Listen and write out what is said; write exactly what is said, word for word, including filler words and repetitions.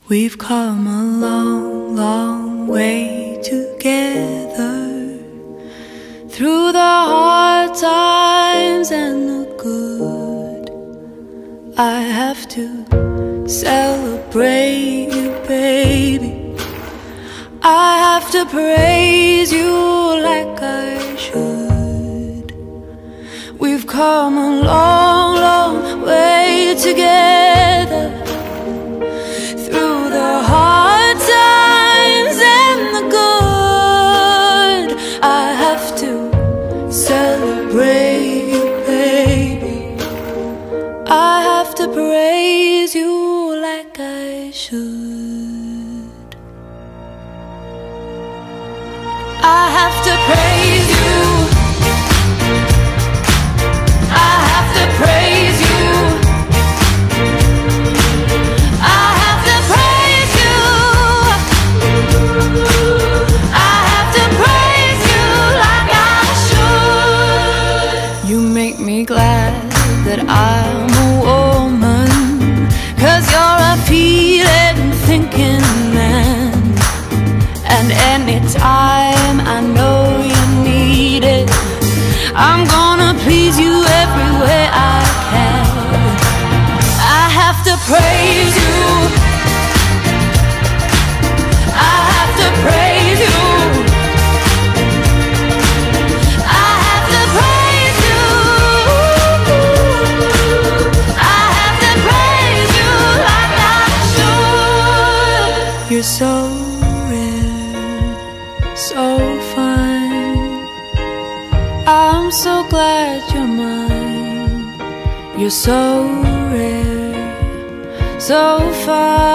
We've come a long, long way together, through the hard times and the good. I have to celebrate you, baby. I have to praise you like I should. We've come a long, long way together, through the hard times and the good. I have to celebrate you, baby. I have to praise you like I should. I have to praise you. I have to praise you. Glad that I'm a woman, 'cause you're a feeling, thinking man. And anytime I know you need it, I'm gonna please you every way I can. I have to praise you. I have to praise you. You're so rare, so fine. I'm so glad you're mine. You're so rare, so fine.